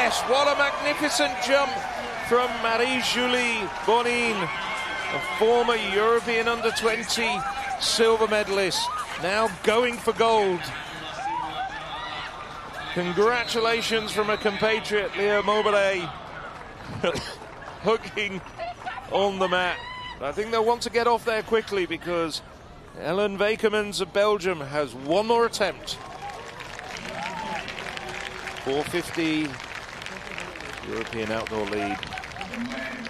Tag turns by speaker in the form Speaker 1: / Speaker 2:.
Speaker 1: Yes, what a magnificent jump from Marie-Julie Bonnin, a former European under-20 silver medalist, now going for gold. Congratulations from a compatriot, Leah Mobile, hooking on the mat. I think they'll want to get off there quickly because Ellen Wekemans of Belgium has one more attempt. 4:50 European outdoor lead.